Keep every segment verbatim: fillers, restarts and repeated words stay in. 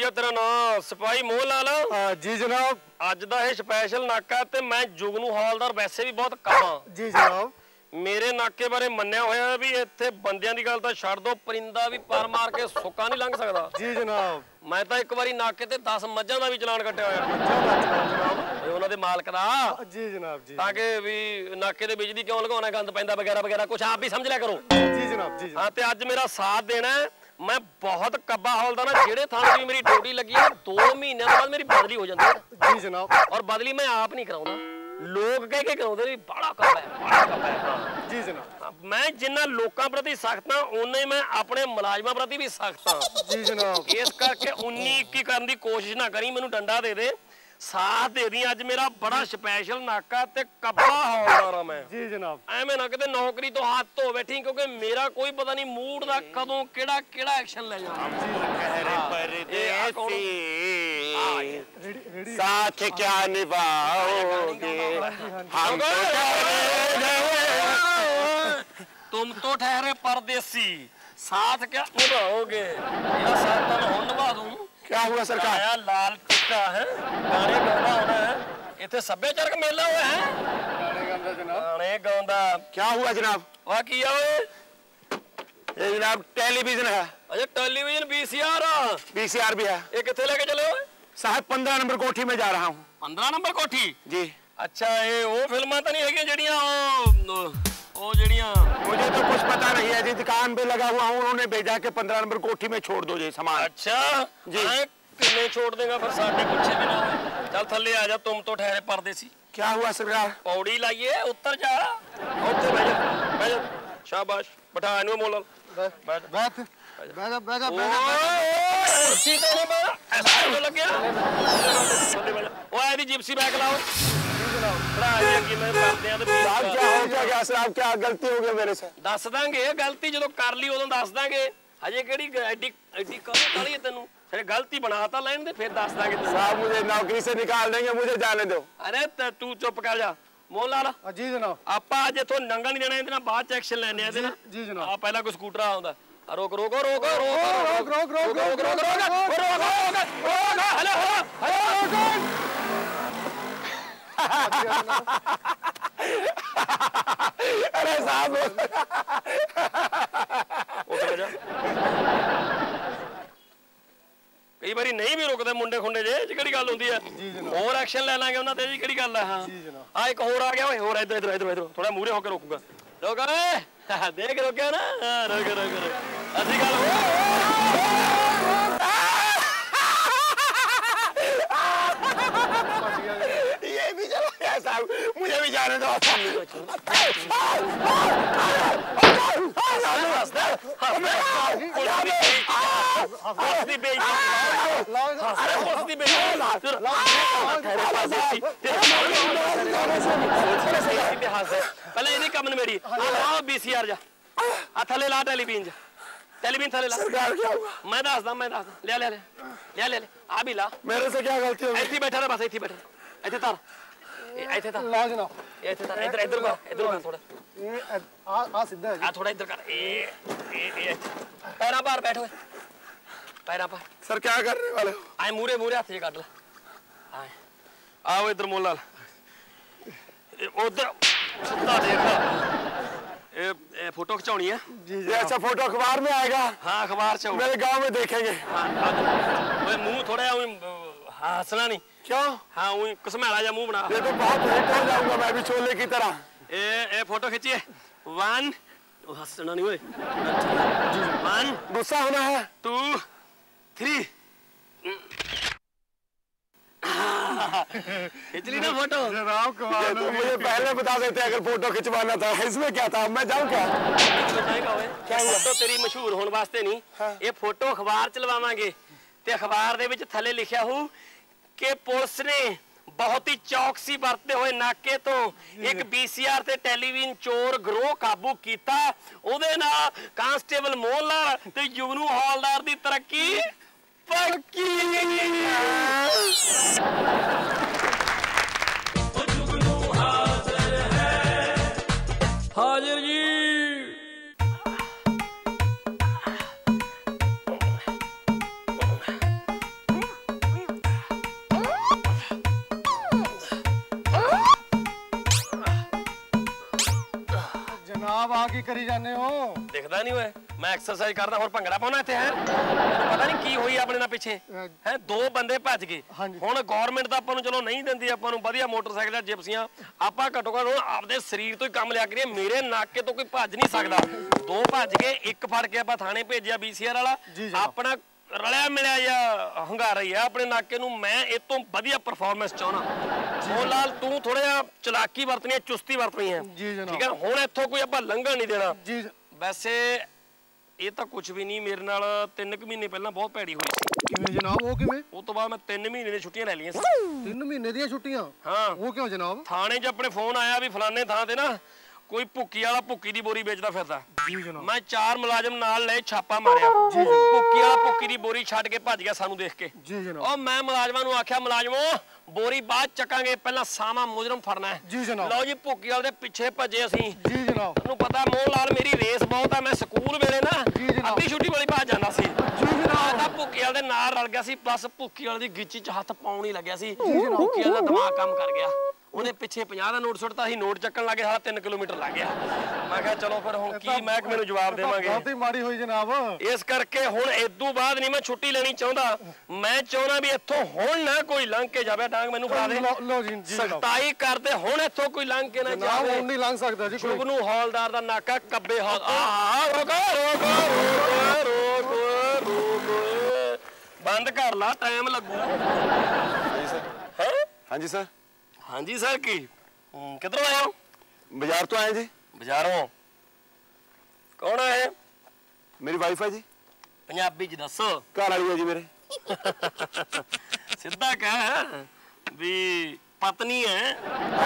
आ तेरा नाम सिपाही मोह लाल? जी जनाब। अज दा ये स्पैशल नाका ते मैं जुगनू हॉलदार वैसे भी बहुत कम हाँ। जी जनाब। मेरे नाके बारे मन्निया होया भी इत्थे बंदियां दी गल तां छड्ड दो, परिंदा भी पर मार के सुक्का नहीं लंघ सकदा। जी जनाब। मैं तो एक बारी नाके ते दस मज्जां दा भी चलान कट्टिया होया जनाब उन्हां दे मालक दा। जी जनाब जी। ताकि भी नाके दे बिजली क्यों लगाउणा, गंद पैंदा वगैरह वगैरह कुछ आप भी समझ लिया करो। जी जनाब जी। हाँ ते अज मेरा साथ देना है। मैं बहुत कब्बा हौलदार ना, जेड़े थाने दी मेरी ड्यूटी लगी है दो महीने बाद मेरी बदली हो जाती है। जी जनाब। और बदली मैं आप नहीं कराउंदा, लोग कह के कराउंदे भी बड़ा कब्बा है, बड़ा कब्बा है। जी जनाब। मैं जिन्ना लोकां प्रति सख्त हां उन्ना ही मैं अपने मुलाजमां प्रति भी सख्त हां। जी जनाब। इस करके उन्नी इक्की करन दी कोशिश ना करी, मैनूं डंडा दे दे, साथ दे दी। अज मेरा बड़ा स्पैशल नाका ते कब्बा हौलदार हां मैं। जी जनाब। एवें ना किते नौकरी तो हाथ धो बैठी, क्योंकि मेरा कोई पता नहीं मूड दा कदों केड़ा केड़ा एक्शन ले जाना। साथ क्या निभाओगे हम तुम तो ठहरे परदेसी, साथ क्या निभाओगे? मेरा साथ तो मैं हुण निभा दूं। क्या हुआ सरकार? आया लाल टिक्का है, गाने गाना होना है, इत्थे सभ्याचारक मेला होया है। गाने गांदा जनाब। गाने गांदा। क्या हुआ जनाब? वाह किया ओए? ये जनाब टेलीविजन है। अच्छा टेलीविजन बीसीआर बीसीआर भी है। ये कितने लेके चले हो साहब? पंद्रह नंबर कोठी में जा रहा हूँ। पंद्रह नंबर कोठी? जी। अच्छा ये वो फिल्मां तो नहीं है जड़ियां वो जड़ियां? मुझे तो कुछ पता नहीं है जी, दुकान पे लगा हुआ हूँ, उन्होंने भेजा के पंद्रह नंबर कोठी में छोड़ दो जी सामान। अच्छा जी। कितने छोड़ देगा फिर? साढ़े पूछे भी ना। चल थल्ले आ जा, तुम तो ठहरे परदेसी। क्या हुआ सरकार? पौड़ी लाइए, उतर जा, उतर बैठ जा, बैठ जा। शाबाश, बैठा इन्हें मोल बैठ बैठ बैठ बैठ बैठ कुर्सी तो नहीं बैठा, ऐसा तो लग गया। वो आधी जिप्सी बैग लाओ। क्या गलती हो गई मेरे से? दस देंगे गलती जो कर ली उदों दस देंगे। हजे केड़ी एडी एडी काली है तेनू? फिर गलती बनाता लेने दे, फिर दस देंगे। साहब मुझे नौकरी से निकाल देंगे, मुझे जाने दो। अरे तू चुप कर जा मोह लाल। जी जनाब। ਆਪਾਂ ਅੱਜ ਇਥੋਂ ਨੰਗਾ ਨਹੀਂ ਦੇਣਾ, ਇਹਦੇ ਨਾਲ ਬਾਅਦ ਚ ਐਕਸ਼ਨ ਲੈਣੇ ਆ ਇਹਦੇ ਨਾਲ। ਜੀ ਜਨਾਬ। ਆ ਪਹਿਲਾਂ ਕੋਈ ਸਕੂਟਰ ਆਉਂਦਾ, ਰੋਕ ਰੋਕ ਰੋਕ ਰੋਕ ਰੋਕ ਰੋਕ ਰੋਕ ਰੋਕ ਰੋਕ ਰੋਕ ਰੋਕ ਹਲੋ ਹਲੋ। अरे साहब कई बारी नहीं भी रुकते मुंडे खुंडे जे जी, किहड़ी गल हुंदी है? और एक्शन ले लांगे उन्हां ते जी, किहड़ी गल है? हां आ एक होर आ गया ओए, होर इधर इधर इधर थोड़ा मूहरे होकर रोकूगा। रोक रे, देख रोकिया ना? हां रोक रोक रोक। असली गल ये भी चलो साहब, मुझे भी जाने दो। पहले इन्हीं कम मेरी बीसीआर जा थले ला, टेलीविजन जा, टेलीविजन थले ला। मैं दसदा मैं दसदा ले ले ले ले ले आ भी ला। मेरे से क्या गलती हो गई? इत्थे बैठा रह, बस इत्थे बैठा, इत्थे तार, इत्थे तार ला जनाब। इत्थे तार, इधर इधर कर, इधर कर थोड़ा, ये आ आ सीधा है। आ थोड़ा इधर कर, ए ए पैरा पर बैठ ओए, पैरा पर। सर क्या करने वाले हो? आए मूरे मूरे हाथ से काट ला। आए आओ इधर मोह लाल, उधर सुत्ता देख। ए, ए फोटो खिंचानी है जी जी। अच्छा फोटो अखबार में आएगा? हाँ अखबार से मेरे गांव में देखेंगे। हाँ मुंह थोड़ा हंसना नहीं। क्यों? हाँ वही कसमैला जा मुंह बना। ये तो बहुत हिट हो जाऊंगा मैं भी छोले की तरह। ए ए फोटो खींचिए। वन, हंसना नहीं, वन, गुस्सा होना है। Two, three. खींच ली ना फोटो? जनाब कमाल तो मुझे पहले बता देते अगर फोटो खिंचवाना था। इसमें क्या था? मैं जाऊँ क्या? क्या फोटो तेरी मशहूर होने वास्ते नहीं। हाँ। ये फोटो अखबार च लवावांगे ते अखबार दे विच थले लिखिया हो कि पुलिस ने बहुत ही चौकसी बरतते हुए नाके तो एक बीसीआर ते टेलीविजन चोर गिरोह काबू कीता। ओदे नाल कांस्टेबल मोह लाल ते जुगनू हौलदार दी तरक्की पक्की। जुगनू हाजिर है, हाजिर जी। जनाब आ की करी जाने हो दिखदा नहीं होए मैं एक्सरसाइज करदा और भंगड़ा पाउणा इत्थे है पता नहीं की होई अपने ना पिछे है दो बंदे भज गए हुण गवर्नमेंट ਤਾਂ ਆਪਾਂ ਨੂੰ ਚਲੋ ਨਹੀਂ ਦਿੰਦੀ ਆਪਾਂ ਨੂੰ ਵਧੀਆ ਮੋਟਰਸਾਈਕਲ ਜਿਪਸੀਆਂ ਆਪਾਂ ਘੱਟੋ ਘੱਟ ਹੁਣ ਆਪਦੇ ਸਰੀਰ ਤੋਂ ਹੀ ਕੰਮ ਲਿਆ ਕਰੀਏ ਮੇਰੇ ਨਾਕੇ ਤੋਂ ਕੋਈ ਭੱਜ ਨਹੀਂ ਸਕਦਾ ਦੋ ਭੱਜ ਗਏ ਇੱਕ ਫੜ ਕੇ ਆਪਾਂ ਥਾਣੇ ਭੇਜਿਆ ਬੀਸੀਆਰ ਵਾਲਾ ਆਪਣਾ ਰਲਿਆ ਮਿਲਿਆ ਜਾਂ ਹੰਗਾਰਾ ਹੀ ਆ ਆਪਣੇ ਨਾਕੇ ਨੂੰ ਮੈਂ ਇਹ ਤੋਂ ਵਧੀਆ ਪਰਫਾਰਮੈਂਸ ਚਾਹਣਾ ਸੋਲਾਲ ਤੂੰ ਥੋੜਾ ਜਿਹਾ ਚਲਾਕੀ ਵਰਤਣੀ ਹੈ ਚੁਸਤੀ ਵਰਤਣੀ ਹੈ ਠੀਕ ਹੈ ਹੁਣ ਇੱਥੋਂ ਕੋਈ ਆਪਾਂ ਲੰਘਣ ਨਹੀਂ ਦੇਣਾ ਜੀ ਵੈਸੇ ਇਹ ਤਾਂ ਕੁਝ ਵੀ ਨਹੀਂ ਮੇਰੇ ਨਾਲ ਤਿੰਨ ਕੁ ਮਹੀਨੇ ਪਹਿਲਾਂ ਬਹੁਤ ਭੈੜੀ ਹੋਈ ਸੀ ਕਿਵੇਂ ਜਨਾਬ ਉਹ ਕਿਵੇਂ ਉਸ ਤੋਂ ਬਾਅਦ ਮੈਂ ਤਿੰਨ ਮਹੀਨੇ ਦੀਆਂ ਛੁੱਟੀਆਂ ਲੈ ਲਈਆਂ ਸੀ ਤਿੰਨ ਮਹੀਨੇ ਦੀਆਂ ਛੁੱਟੀਆਂ ਹਾਂ ਉਹ ਕਿਉਂ ਜਨਾਬ ਥਾਣੇ 'ਚ ਆਪਣੇ ਫੋਨ ਆਇਆ ਵੀ ਫਲਾਣੇ ਥਾਂ ਤੇ ਨਾ ਕੋਈ ਭੁੱਕੀ ਵਾਲਾ ਭੁੱਕੀ ਦੀ ਬੋਰੀ ਵੇਚਦਾ ਫਿਰਦਾ ਮੈਂ ਚਾਰ ਮੁਲਾਜ਼ਮ ਨਾਲ ਲੈ ਛਾਪਾ ਮਾਰਿਆ ਭੁੱਕੀ ਵਾਲਾ ਭੁੱਕੀ ਦੀ ਬੋਰੀ ਛੱਡ ਕੇ ਭੱਜ ਗਿਆ ਸਾਨੂੰ ਦੇਖ ਕੇ ਉਹ ਮੈਂ ਮੁਲਾਜ਼ਮਾਂ ਨੂੰ ਆਖਿਆ ਮੁਲਾਜ਼ਮੋ ਬੋਰੀ ਬਾਅਦ ਚੱਕਾਂਗੇ ਪਹਿਲਾਂ ਸਾਮਾ ਮੁਜਰਮ ਫੜਨਾ ਹੈ ਲਓ ਜੀ ਭੁੱਕੀ ਵਾਲੇ ਦੇ ਪਿੱਛੇ ਭੱਜੇ ਅਸੀਂ ਜੀ ਜਨਾਬ ਤੁਹਾਨੂੰ ਪਤਾ ਮੋਹ ਲਾਲ ਮੇਰੀ ਰੇਸ ਬਹੁਤ ਆ ਮੈਂ ਸਕੂਲ ਵੇਲੇ ਨਾ ਅੱਧੀ ਛੁੱਟੀ ਵਾਲੀ ਭੱਜ ਜਾਂਦਾ ਸੀ ਤਾਂ ਭੁੱਕੀ ਵਾਲੇ ਦੇ ਨਾਲ ਰਲ ਗਿਆ ਸੀ ਪਲੱਸ ਭੁੱਕੀ ਵਾਲੇ ਦੀ ਗਿੱਚੀ 'ਚ ਹੱਥ ਪਾਉਣ ਹੀ ਲੱਗਿਆ ਸੀ ਭੁੱਕੀ ਵਾਲੇ ਦਾ ਦਿਮਾਗ ਕੰਮ ਕਰ ਗਿਆ ਉਹਨੇ ਪਿੱਛੇ ਪੰਜਾਹ ਦਾ ਨੋਟ ਸੁੱਟਤਾ ਸੀ ਨੋਟ ਚੱਕਣ ਲੱਗੇ ਸਾਰਾ ਤਿੰਨ ਕਿਲੋਮੀਟਰ ਲੱਗ ਗਿਆ ਮੈਂ ਕਿਹਾ ਚਲੋ ਫਿਰ ਹੁਣ ਕੀ ਮਹਿਕਮੇ ਨੂੰ ਜਵਾਬ ਦੇਵਾਂਗੇ ਬਹੁਤ ਹੀ ਮਾੜੀ ਹੋਈ ਜਨਾਬ ਇਸ ਕਰਕੇ ਹੁਣ ਇਦੋਂ ਬਾਅਦ ਨਹੀਂ ਮੈਂ ਛੁੱਟੀ ਲੈਣੀ ਚਾਹੁੰਦਾ ਮੈਂ ਚਾਹੁੰਦਾ ਵੀ ਇੱਥੋਂ ਹੁਣ ਨਾ ਕੋਈ ਲੰਘ ਕੇ ਜਾਵੇ ਡਾਂਗ ਮੈਨੂੰ ਫੜਾ ਦੇ ਲਓ ਜੀ ਜੀ ਸਖਤਾਈ ਕਰਦੇ ਹੁਣ ਇੱਥੋਂ ਕੋਈ ਲੰਘ ਕੇ ਨਾ ਜਾਵੇ ਹੁਣ ਨਹੀਂ ਲੰਘ ਸਕਦਾ ਜੀ ਜੁਗਨੂ ਹੌਲਦਾਰ ਦਾ ਨਾਕਾ ਕੱਬੇ ਹੌਲ ਆਹ ਰੋਕੋ ਰੋਕੋ ਰੋਕੋ ਰੋਕੋ ਬੰਦ ਕਰ ਲਾ ਟਾਈਮ ਲੱਗੂ ਹਾਂਜੀ ਸਰ ਹੈ ਹਾਂਜੀ ਸਰ ਹਾਂਜੀ ਸਰ ਕੀ ਕਿੱਧਰੋਂ ਆਏ ਹੋ बाजार तो आए जी ਬਾਜ਼ਾਰੋਂ ਕੌਣ ਹੈ मेरी वाइफ है जी ਪੰਜਾਬੀ ਚ ਦੱਸੋ घर वाली है जी मेरे ਸਿੱਧਾ ਕਹਿ ਵੀ ਪਤਨੀ ਹੈ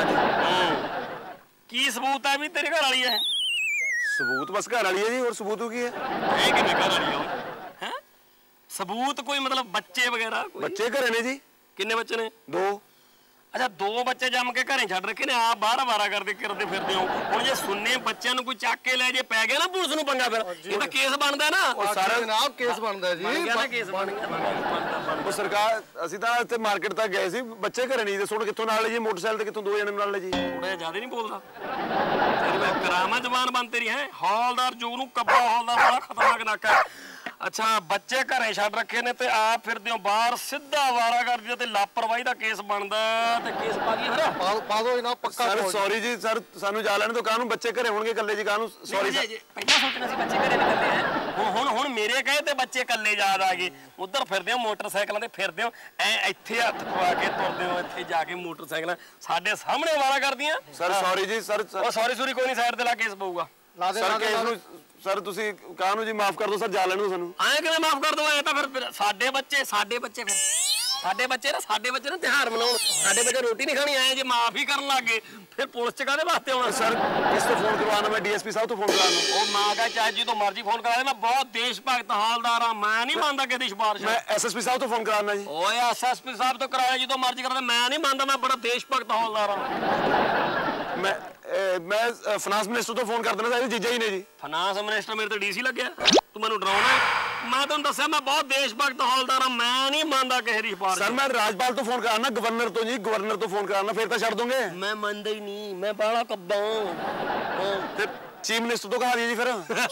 ਕੀ ਸਬੂਤ ਹੈ ਵੀ ਤੇਰੇ ਘਰ ਵਾਲੀ ਹੈ सबूत बस घर वाली है जी और सबूत की है ਇਹ ਕਿਵੇਂ ਘਰ ਵਾਲੀ ਹੈ ਹੈ ਸਬੂਤ ਕੋਈ ਮਤਲਬ ਬੱਚੇ ਵਗੈਰਾ ਕੋਈ बच्चे घरे ने जी ਕਿੰਨੇ ਬੱਚੇ ਨੇ दो ਅੱਛਾ ਦੋ ਬੱਚੇ ਜੰਮ ਕੇ ਘਰੇ ਛੱਡ ਰੱਖੇ ਨੇ ਆ ਬਾਹਰ ਬਾਰਾ ਕਰਦੇ ਕਰਦੇ ਫਿਰਦੇ ਹੋ ਹੁਣ ਜੇ ਸੁੰਨੇ ਬੱਚਿਆਂ ਨੂੰ ਕੋਈ ਚੱਕ ਕੇ ਲੈ ਜੇ ਪੈ ਗਿਆ ਨਾ ਪੁਲਿਸ ਨੂੰ ਪੰਗਾ ਫਿਰ ਇਹ ਤਾਂ ਕੇਸ ਬਣਦਾ ਨਾ ਉਹ ਸਾਰਾ ਜਨਾਬ ਕੇਸ ਬਣਦਾ ਜੀ ਬਣ ਗਿਆ ਨਾ ਕੇਸ ਬਣ ਗਿਆ ਉਹ ਸਰਕਾਰ ਅਸੀਂ ਤਾਂ ਇੱਥੇ ਮਾਰਕੀਟ ਤੱਕ ਗਏ ਸੀ ਬੱਚੇ ਘਰੇ ਨਹੀਂ ਤੇ ਸੁਣ ਕਿੱਥੋਂ ਨਾਲ ਲੈ ਜੀ ਮੋਟਰਸਾਈਕਲ ਤੇ ਕਿੱਥੋਂ ਦੋ ਜਣੇ ਨਾਲ ਲੈ ਜੀ ਥੋੜਾ ਜਿਆਦਾ ਨਹੀਂ ਬੋਲਦਾ ਤੇਰੀ ਮੈਂ ਕਰਾਮਾ ਜ਼ਬਾਨ ਬਣ ਤੇਰੀ ਹੈ ਹੌਲਦਾਰ ਜੁਗਨੂ ਕੱਬਾ ਹੌਲਦਾਰ ਬੜਾ ਖਤਰਨਾਕ ਨਾਕਾ ਅੱਛਾ ਬੱਚੇ ਘਰੇ ਛੱਡ ਰੱਖੇ ਨੇ ਤੇ ਆਪ ਫਿਰਦੇ ਹੋ ਬਾਹਰ ਸਿੱਧਾ ਵਾਰਾ ਕਰਦੀ ਤੇ ਲਾਪਰਵਾਹੀ ਦਾ ਕੇਸ ਬਣਦਾ ਤੇ ਕੇਸ ਪਾ ਗਈ ਫਿਰ ਪਾ ਦੋ ਜਨਾਬ ਪੱਕਾ ਸਰ ਸੌਰੀ ਜੀ ਸਰ ਸਾਨੂੰ ਜਾ ਲੈਣ ਤੋਂ ਕਾਹਨੂੰ ਬੱਚੇ ਘਰੇ ਹੋਣਗੇ ਇਕੱਲੇ ਜੀ ਕਾਹਨੂੰ ਸੌਰੀ ਸਰ ਪਹਿਲਾਂ ਸੋਚਣਾ ਸੀ ਬੱਚੇ ਘਰੇ ਨਿਕਲਦੇ ਆ ਹੁਣ ਹੁਣ ਹੁਣ ਮੇਰੇ ਕਹੇ ਤੇ ਬੱਚੇ ਇਕੱਲੇ ਯਾਦ ਆ ਗਏ ਉਧਰ ਫਿਰਦੇ ਹੋ ਮੋਟਰਸਾਈਕਲਾਂ ਤੇ ਫਿਰਦੇ ਹੋ ਐ ਇੱਥੇ ਹੱਥ ਪਵਾ ਕੇ ਤੁਰਦੇ ਹੋ ਇੱਥੇ ਜਾ ਕੇ ਮੋਟਰਸਾਈਕਲਾਂ ਸਾਡੇ ਸਾਹਮਣੇ ਵਾਰਾ ਕਰਦੀਆਂ ਸਰ ਸੌਰੀ ਜੀ ਸਰ ਉਹ ਸੌਰੀ ਸੌਰੀ ਕੋਈ ਨਹੀਂ ਸਾਈਡ ਤੇ ਲਾ ਕੇਸ ਪਊਗਾ ਸਰ ਕੇਸ ਨੂੰ ਸਰ ਤੁਸੀਂ ਕਾਹਨੂੰ ਜੀ ਮਾਫ ਕਰ ਦਿਓ ਸਰ ਜਾ ਲੈਣ ਨੂੰ ਸਾਨੂੰ ਐਂ ਕਿਵੇਂ ਮਾਫ ਕਰ ਦੋ ਐ ਤਾਂ ਫਿਰ ਸਾਡੇ ਬੱਚੇ ਸਾਡੇ ਬੱਚੇ ਫਿਰ ਸਾਡੇ ਬੱਚੇ ਨਾ ਸਾਡੇ ਬੱਚੇ ਨਾ ਤਿਉਹਾਰ ਮਨਾਉਣ ਸਾਡੇ ਬੱਚੇ ਰੋਟੀ ਨਹੀਂ ਖਾਣੀ ਆਏ ਜੇ ਮਾਫ ਹੀ ਕਰਨ ਲੱਗ ਗਏ ਫਿਰ ਪੁਲਿਸ ਚ ਕਾਹਦੇ ਵਾਸਤੇ ਆਉਣਾ ਸਰ ਕਿਸ ਤੋਂ ਫੋਨ ਕਰਵਾਉਣਾ ਮੈਂ ਡੀਐਸਪੀ ਸਾਹਿਬ ਤੋਂ ਫੋਨ ਕਰਾਉਣਾ ਉਹ ਮਾਂ ਕਾ ਚਾਹੇ ਜੀ ਤੋਂ ਮਰਜ਼ੀ ਫੋਨ ਕਰਾ ਦੇ ਮੈਂ ਬਹੁਤ ਦੇਸ਼ ਭਗਤ ਹਾਲਦਾਰ ਆ ਮੈਂ ਨਹੀਂ ਮੰਨਦਾ ਕਿਸੇ ਦੀ ਸਿਫਾਰਿਸ਼ ਮੈਂ ਐਸਐਸਪੀ ਸਾਹਿਬ ਤੋਂ ਫੋਨ ਕਰਾਉਣਾ ਜੀ ਓਏ ਐਸਐਸਪੀ ਸਾਹਿਬ ਤੋਂ ਕਰਾਇਆ ਜਦੋਂ ਮਰਜ਼ੀ ਕਰਾ ਦੇ ਮੈਂ ਨਹੀਂ ਮੰਨਦਾ ਮੈਂ ਬੜਾ ਦੇਸ਼ ਭਗਤ ਹਾਲਦਾਰ ਆ ਮੈਂ ਮੈਂ ਫਾਈਨਾਂਸ ਮਿਨਿਸਟਰ ਤੋਂ ਫੋਨ ਕਰ ਦੇਣਾ ਚਾਹੀਦਾ ਜੀਜਾ ਹੀ ਨੇ ਜੀ ਫਾਈਨਾਂਸ ਮਿਨਿਸਟਰ ਮੇਰੇ ਤੇ ਡੀਸੀ ਲੱਗਿਆ ਤੂੰ ਮੈਨੂੰ ਡਰਾਉਣਾ ਮੈਂ ਤੁਹਾਨੂੰ ਦੱਸਿਆ ਮੈਂ ਬਹੁਤ ਦੇਸ਼ ਭਗਤ ਹਾਲਦਾਰ ਆ ਮੈਂ ਨਹੀਂ ਮੰਨਦਾ ਕਿਸੇ ਦੀ ਸਿਫਾਰਿਸ਼ ਸਰ ਮੈਂ ਰਾਜਪਾਲ ਤੋਂ ਫੋਨ ਕਰਾਉਣਾ ਗਵਰਨਰ ਤੋਂ ਜੀ ਗਵਰਨਰ ਤੋਂ ਫੋਨ ਕਰਾਉਣਾ ਫਿਰ ਤਾਂ ਛੱਡ ਦੋਗੇ ਮੈਂ ਮੰਨਦਾ ਹੀ ਨਹੀਂ ਮੈਂ ਬਾਲਾ ਕੱਬਾਂ ਤੇ ਚੀਫ ਮਿਨਿਸਟਰ ਤੋਂ ਕਹਾ ਦਈਏ ਜੀ ਫਿਰ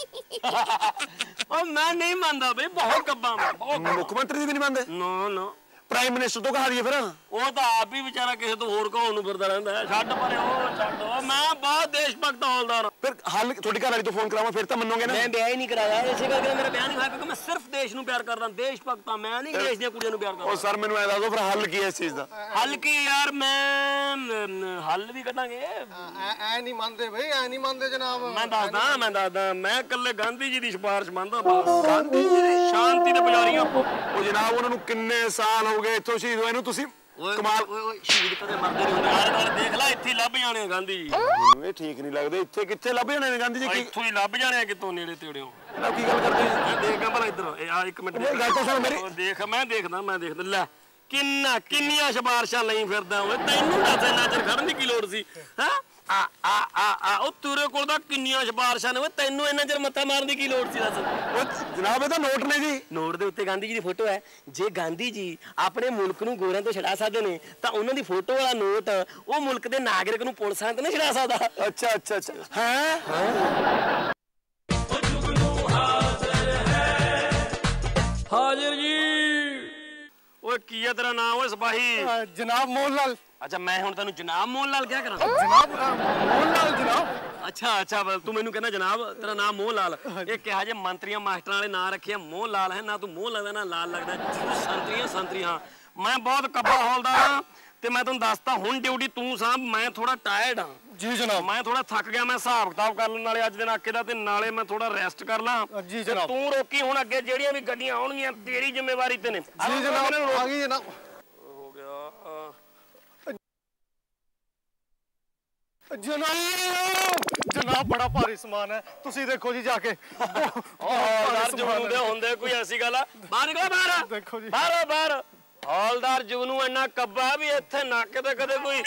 ਉਹ ਮੈਂ ਨਹੀਂ ਮੰਨਦਾ ਬਈ ਬਹੁਤ ਕੱਬਾਂ ਮੈਂ ਬਹੁਤ ਮੁੱਖ ਮੰਤਰੀ ਦੀ ਵੀ ਨਹੀਂ ਮੰਨਦੇ ਨਾ ਨਾ ਪ੍ਰਾਈਮ ਮਿਨਿਸਟਰ ਤੋਂ ਕਹਾ ਦਈਏ ਫਿਰ ਉਹ ਤਾਂ ਆਪ ਹੀ ਵਿਚਾਰਾ ਕਿਸੇ ਤੋਂ ਹੋਰ ਕਹਾਉਣ ਨੂੰ ਫਿਰਦਾ ਰਹਿੰਦਾ ਛੱਡ ਪਰੇ ਉਹ ਛੱਡ ਮੈਂ ਬਹੁਤ ਦੇਸ਼ ਭਗਤ ਹਾਲਦਾਰ ਫਿਰ ਹੱਲ ਤੁਹਾਡੀ ਘਰ ਵਾਲੀ ਤੋਂ ਫੋਨ ਕਰਾਵਾਂ ਫਿਰ ਤਾਂ ਮੰਨੋਗੇ ਨਾ ਮੈਂ ਵਿਆਹ ਹੀ ਨਹੀਂ ਕਰਾਇਆ ਇਸੇ ਕਰਕੇ ਮੇਰਾ ਵਿਆਹ ਨਹੀਂ ਹੋਇਆ ਕਿਉਂਕਿ ਮੈਂ ਸਿਰਫ ਦੇਸ਼ ਨੂੰ ਪਿਆਰ ਕਰਦਾ ਦੇਸ਼ ਭਗਤ ਆ ਮੈਂ ਨਹੀਂ ਦੇਸ਼ ਦੀਆਂ ਕੁੜੀਆਂ ਨੂੰ ਪਿਆਰ ਕਰਦਾ ਉਹ ਸਰ ਮੈਨੂੰ ਐ ਦੱਸ ਦਿਓ ਫਿਰ ਹੱਲ ਕੀ ਹੈ ਇਸ ਚੀਜ਼ ਦਾ ਹੱਲ ਕੀ ਯਾਰ ਮੈਂ ਹੱਲ ਵੀ ਕੱਢਾਂਗੇ ਐ ਨਹੀਂ ਮੰਨਦੇ ਬਈ ਐ ਨਹੀਂ ਮੰਨਦੇ ਜਨਾਬ ਮੈਂ ਦੱਸਦਾ ਮੈਂ ਦੱਸਦਾ ਮੈਂ ਇਕੱਲੇ ਗਾਂਧੀ ਜੀ ਦੀ ਸਿਫਾਰਿਸ਼ ਮੰਨਦਾ ਬਸ ਗਾਂਧੀ ਜੀ ਦੀ ਸ਼ਾਂਤੀ ਦੇ ਪੁਜਾਰੀਆਂ ਉਹ ਜਨਾਬ ਉਹਨਾਂ ਨੂੰ ਕਿੰਨੇ ਸਾਲ ਹੋ ਗਏ ਇੱਥੋਂ ਸ਼ਹੀਦ ਹੋਏ ਨੂੰ ਤੁਸੀਂ ਕਮਾਲ ਓਏ ਸ਼ਹੀਦ ਕਦੇ ਮਰਦੇ ਨਹੀਂ ਹੁੰਦੇ ਆਲੇ ਦੁਆਲੇ ਦੇਖ ਲੈ ਇੱਥੇ ਲੱਭ ਜਾਣੇ ਗਾਂਧੀ ਜੀ ਇਹ ਠੀਕ ਨਹੀਂ ਲੱਗਦੇ ਇੱਥੇ ਕਿੱਥੇ ਲੱਭ ਜਾਣੇ ਨੇ ਗਾਂਧੀ ਜੀ ਕੀ ਇੱਥੋਂ ਹੀ ਲੱਭ ਜਾਣੇ ਕਿਤੋਂ ਨੇੜੇ ਤੇੜਿਓ ਨਾ ਕੀ ਗੱਲ ਕਰਦੇ ਮੈਂ ਦੇਖਾਂ ਭਲਾ ਇੱਧਰ ਇਹ ਆ ਇੱਕ ਮਿੰਟ ਗੱਲ ਤਾਂ ਸੁਣ ਮੇਰੀ ਦੇਖ ਮੈਂ ਦੇਖਦਾ ਮੈਂ ਦੇਖਦਾ ਲੈ ਕਿੰਨਾ ਕਿੰਨੀਆਂ ਸਿਫਾਰਿਸ਼ਾਂ ਲਈ ਫਿਰਦਾ ਓਏ ਤੈਨੂੰ ਦੱਸ ਇੰਨਾ ਚਿਰ ਖੜਨ ਦੀ ਕੀ ਲੋੜ ਸੀ ਹੈ आ आ आ आ ओ तेरे कोल दा किन्नियां सिफारिशां ने तैनू इन्ना चिर मत्था मारन दी की लोड़ सी दस जनाब ये तो नोट ने जी नोट दे उत्ते गांधी जी दी फोटो है जे गांधी जी अपने मुल्क नू गोरियां तो छड़ा सकदे ने तां उन्हां दी फोटो वाला नोट ओ मुल्क दे नागरिक नू पुलिसां ते नहीं छड़ा सकदा अच्छा अच्छा अच्छा हैं ओ जुगनू हाजिर है हाजिर जी ओए की है तेरा नाम ओए सिपाही जनाब मोहनलाल अच्छा मैं हुण तैनू जनाब मोहनलाल क्या करा जनाब मोहनलाल जनाब अच्छा अच्छा तू मैनू कहना जनाब तेरा नाम मोहनलाल ये क्या जे मंत्रियां मास्टरां वाले नां रखे मोहनलाल है ना तू मोह लगदा ना लाल लगदा संतरियां संतरियां मैं बहुत कब्बा हौलदार हां ते मैं तुहानू दसदा हुण ड्यूटी तू साहब मैं थोड़ा टायर्ड हां जी जनाब मैं थोड़ा थक गया मैं हिसाब किताब कर लूं नाले अज दे नाके दा ते नाले मैं थोड़ा रेस्ट कर ला जी जनाब तू रोकी हुण अगे जेड़ियां भी गड्डियां आउणगियां तेरी जिम्मेवारी ते ने जी जनाब आ गई जनाब हो गया जनाब जनाब बड़ा भारी सामान है तुसी देखो जी जाके हौलदार जुगनू दे हुंदे कोई ऐसी गल आ बाहर निकलो बाहर देखो जी बाहर बाहर हौलदार जुगनू इन्ना कब्बा भी इत्थे नाके ते कदे कोई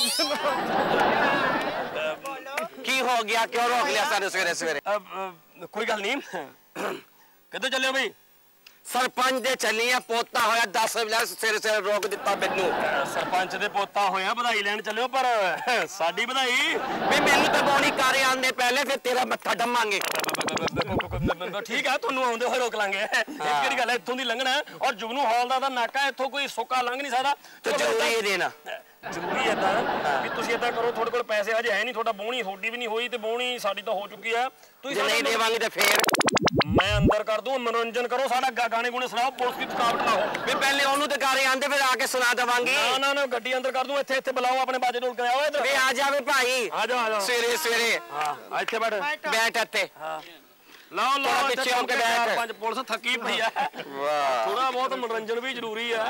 की हो गया क्यों रोक लिया सारे सवेरे सवेरे कोई गल नहीं किधर चले हो भाई सरपंच दे चली है पोता होया दस बजे सवेरे सवेरे रोक दिता मैनू सरपंच दे पोता होया बधाई लैन चलियो पर साडी बधाई वे मैनू तो बोनी कारे आंदे पहले फिर तेरा मत्था डमांगे ठीक है तुहानू आउंदे होए रोक लांगे इह केड़ी गल है इत्थों दी लंघना और जुगनू हौलदार दा नाका इत्थों कोई सुक्का लंघ नहीं सकदा तो जरूरी है देना ਜ਼ਰੂਰੀ ਹੈ ਤਾਂ ਵੀ ਤੁਸੀਂ ਇਦਾਂ ਕਰੋ ਤੁਹਾਡੇ ਕੋਲ ਪੈਸੇ ਹਜੇ ਹੈ ਨਹੀਂ ਤੁਹਾਡਾ ਬੋਣੀ ਤੁਹਾਡੀ ਵੀ ਨਹੀਂ ਹੋਈ ਤੇ ਬੋਣੀ ਸਾਡੀ ਤਾਂ ਹੋ ਚੁੱਕੀ ਆ ਤੁਸੀਂ ਨਹੀਂ ਦੇਵਾਂਗੇ ਤੇ ਫੇਰ ਮੈਂ ਅੰਦਰ ਕਰ ਦੂੰ ਮਨੋਰੰਜਨ ਕਰੋ ਸਾਡਾ ਗਾਣੇ ਗੁਣੇ ਸੁਣਾਓ ਪੁਲਿਸ ਦੀ ਥਕਾਵਟ ਨਾ ਹੋ ਵੀ ਪਹਿਲੇ ਉਹਨੂੰ ਤੇ ਕਾਰੇ ਆਂਦੇ ਫਿਰ ਆ ਕੇ ਸੁਣਾ ਦੇਵਾਂਗੇ ਨਾ ਨਾ ਨਾ ਗੱਡੀ ਅੰਦਰ ਕਰ ਦੂੰ ਇੱਥੇ ਇੱਥੇ ਬੁਲਾਓ ਆਪਣੇ ਬਾਜੇ ਢੋਲ ਕੇ ਆਓ ਇੱਧਰ ਵੇ ਆ ਜਾਵੇ ਭਾਈ ਆ ਜਾ ਆ ਜਾ ਸਵੇਰੇ ਸਵੇਰੇ ਹਾਂ ਇੱਥੇ ਬੈਠ ਬੈਠ ਇੱਥੇ ਹਾਂ ਲਾਓ ਲਾਓ ਪਿੱਛੇ ਹੋ ਕੇ ਬੈਠ ਪੰਜ ਪੁਲਿਸ ਥੱਕੀ ਪਈ ਆ ਵਾਹ ਥੋੜਾ ਬਹੁਤ ਮਨੋਰੰਜਨ ਵੀ ਜ਼ਰੂਰੀ ਆ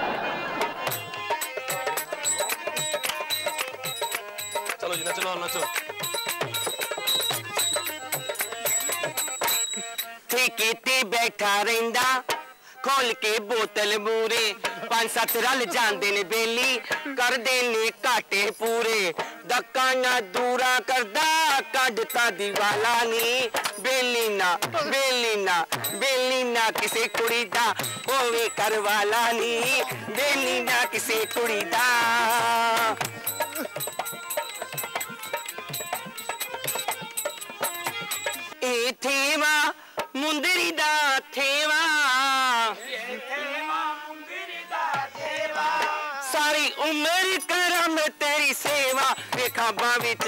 चलो जी नचो नचो ठेके बैठा रहिंदा खोल के बोतल मूरे पांच सत्त रल जांदे ने बेली कर देने घाटे पूरे धक्का ना दूरा करदा कढता दीवाला नी बेली ना बेली ना बेली ना किसे कुड़ी दा होवे करवाला नी बेली ना किसे कुड़ी दा ए थेवा मुंदरी दा थेवा सारी उम्र करम तेरी सेवा खाबा विच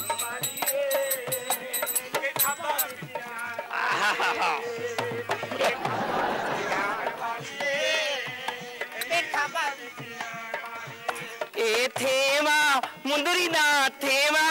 ए थेवा मुंदरी दा थेवा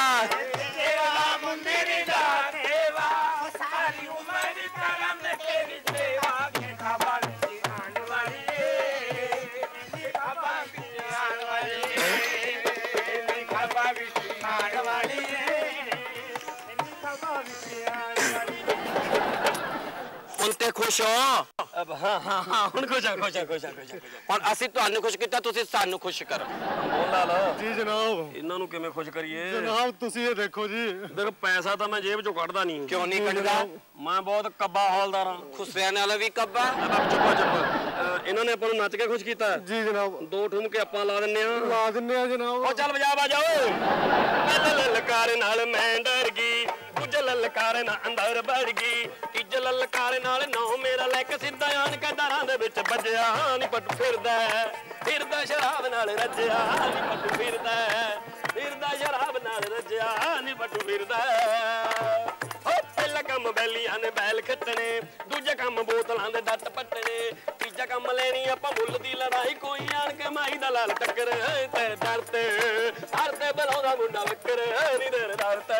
उनते खुश हो अब हाँ हाँ हाँ ਹੁਣ ਖੁਸ਼ ਆ ਖੁਸ਼ ਆ ਖੁਸ਼ ਆ ਖੁਸ਼ ਆ ਹੁਣ ਅਸੀਂ ਤੁਹਾਨੂੰ ਖੁਸ਼ ਕੀਤਾ ਤੁਸੀਂ ਸਾਨੂੰ ਖੁਸ਼ ਕਰੋ ਬੋਲਾ ਲਾ ਜੀ ਜਨਾਬ ਇਹਨਾਂ ਨੂੰ ਕਿਵੇਂ ਖੁਸ਼ ਕਰੀਏ ਜਨਾਬ ਤੁਸੀਂ ਇਹ ਦੇਖੋ ਜੀ ਦੇਖੋ ਪੈਸਾ ਤਾਂ ਮੈਂ ਜੇਬ ਚੋਂ ਕੱਢਦਾ ਨਹੀਂ ਕਿਉਂ ਨਹੀਂ ਕੱਢਦਾ ਮੈਂ ਬਹੁਤ ਕੱਬਾ ਹੌਲਦਾਰ ਹਾਂ ਖੁਸ਼ਰਿਆਂ ਨਾਲ ਵੀ ਕੱਬਾ ਚੁੱਪ ਚੁੱਪ ਇਹਨਾਂ ਨੇ ਆਪਾਂ ਨੂੰ ਨੱਚ ਕੇ ਖੁਸ਼ ਕੀਤਾ ਜੀ ਜਨਾਬ ਦੋ ਠੁਮਕੇ ਆਪਾਂ ਲਾ ਦਿੰਨੇ ਆ ਲਾ ਦਿੰਨੇ ਆ ਜਨਾਬ ਉਹ ਚੱਲ ਵਜਾ ਬਾਜਾ ਓਏ ਪਹਿਲੇ ਲਲਕਾਰ ਨਾਲ ਮੈਂ ਡਰ ਗਈ ਕੁਝ ਲਲਕਾਰ ਨਾਲ ਅੰਦਰ ਵੜ ਗਈ ਤੀਜ ਲਲਕਾਰ ਨਾਲ ਨੌ ਮੇਰਾ ਲੈ ਕੇ ਸਿੱਧਾ ਆਣ ਕੇ ਦਰਾਂ ਦੇ ਵਿੱਚ ਵੱਜਿਆ ਨਹੀਂ ਪੱਟ ਫਿਰਦਾ ਫਿਰਦਾ ਸ਼ਰਾਬ ਨਾਲ ਰੱਜਿਆ ਨਹੀਂ ਪੱਟ ਫਿਰਦਾ ਫਿਰਦਾ ਸ਼ਰਾਬ ਨਾਲ ਰੱਜਿਆ ਨਹੀਂ ਪੱਟ ਫਿਰਦਾ ਹੋ ਪਹਿਲਾ ਕੰਮ ਬੈਲੀਆਂ ਨੇ ਬੈਲ ਖੱਟਣੇ ਦੂਜਾ ਕੰਮ ਬੋਤਲਾਂ ਦੇ ਡੱਟ ਪੱਟਣੇ ਤੀਜਾ ਕੰਮ ਲੈਣੀ ਆਪਾਂ ਮੁੱਲ ਦੀ ਲੜਾਈ ਕੋਈ ਆਣ ਕੇ ਮਾਈ ਦਾ ਲਾਲ ਟੱਕਰ ਤੇ ਦਰ ਤੇ ਹਰ ਤੇ ਬਲਾਉਂਦਾ ਮੁੰਡਾ ਵਕਰ ਨੀ ਦਰ ਦਰ ਤੇ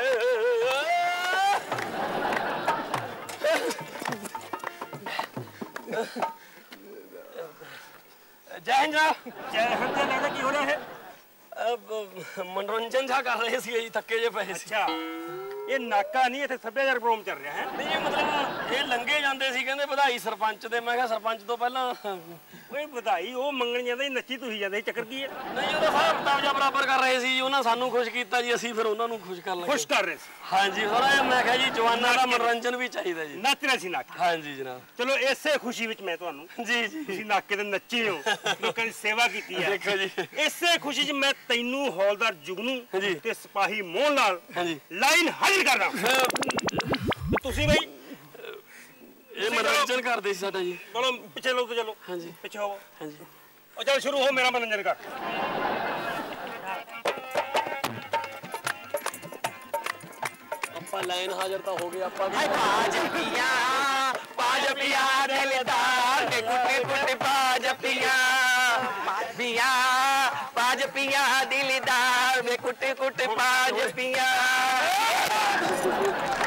जय हिंद जय हिंद लगता की हो रहा है अब मनोरंजन जा कर रहे थे थके जे पे अच्छा ਇਹ ਨਾਕਾ ਨਹੀਂ, ਇੱਥੇ ਸੱਭਿਆਚਾਰ ਪ੍ਰੋਗਰਾਮ ਚੱਲ ਰਿਹਾ ਹੈ। ਨਹੀਂ ਮਤਲਬ ਇਹ ਲੰਘੇ ਜਾਂਦੇ ਸੀ ਕਹਿੰਦੇ ਵਧਾਈ ਸਰਪੰਚ ਦੇ। ਮੈਂ ਕਿਹਾ ਸਰਪੰਚ ਤੋਂ ਪਹਿਲਾਂ ਓਏ ਵਧਾਈ ਉਹ ਮੰਗਣ ਜਾਂਦੇ ਸੀ, ਨੱਚੀ ਤੁਸੀਂ ਜਾਂਦੇ ਸੀ, ਚੱਕਰ ਕੀ ਹੈ? ਨਹੀਂ ਉਹਦਾ ਹਿਸਾਬ ਕਿਤਾਬ ਜਿਹਾ ਬਰਾਬਰ ਕਰ ਰਹੇ ਸੀ। ਉਹਨਾਂ ਸਾਨੂੰ ਖੁਸ਼ ਕੀਤਾ ਜੀ, ਅਸੀਂ ਫਿਰ ਉਹਨਾਂ ਨੂੰ ਖੁਸ਼ ਕਰ ਲੱਗੇ। ਖੁਸ਼ ਕਰ ਰਹੇ ਸੀ? ਹਾਂਜੀ ਥੋੜਾ ਜਿਹਾ ਮੈਂ ਕਿਹਾ ਜੀ ਜਵਾਨਾਂ ਦਾ ਮਨੋਰੰਜਨ ਵੀ ਚਾਹੀਦਾ ਜੀ। ਨੱਚਣਾ ਸੀ ਨਾਕੇ? ਹਾਂਜੀ ਜਨਾਬ। ਚਲੋ ਇਸੇ ਖੁਸ਼ੀ ਵਿੱਚ ਮੈਂ ਤੁਹਾਨੂੰ ਜੀ ਜੀ ਤੁਸੀਂ ਨਾਕੇ ਤੇ ਨੱਚੇ ਹੋ, ਲੋਕਾਂ ਦੀ ਸੇਵਾ ਕੀਤੀ ਹੈ। ਦੇਖੋ ਜੀ ਇਸੇ ਖੁਸ਼ੀ 'ਚ ਮੈਂ ਤੈਨੂੰ ਹੌਲਦਾਰ ਜੁਗਨੂ ਹਾਂਜੀ ਤੇ ਸਿਪਾਹੀ ਮੋਹਨ ਲਾਲ ਹਾਂਜੀ ਲਾਈਨ ਹਾਜ਼ਰ ਕਰਦਾ। ਤੁਸੀਂ ਬਈ ਇਹ ਮਨੋਰੰਜਨ ਕਰਦੇ ਸੀ ਸਾਡਾ ਜੀ। ਚਲੋ ਪਿੱਛੇ ਲੋਕ ਚਲੋ ਹਾਂਜੀ ਪਿੱਛੇ ਹੋਵੋ। ਹਾਂਜੀ ਉਹ ਚਲ ਸ਼ੁਰੂ ਹੋ, ਮੇਰਾ ਮਨੋਰੰਜਨ ਕਰ। ਆਪਾਂ ਲਾਈਨ ਹਾਜ਼ਰ ਤਾਂ ਹੋ ਗਏ ਆਪਾਂ ਵੀ। ਬਾਜ ਪਿਆ ਬਾਜ ਪਿਆ ਦਿਲਦਾਰ ਦੇ ਕੁੱਟੇ ਕੁੱਟੇ ਬਾਜ ਪਿਆ ਪਿਆ ਬਾਜ ਪਿਆ ਦਿਲਦਾਰ ਦੇ ਕੁੱਟੇ ਕੁੱਟੇ ਬਾਜ ਪਿਆ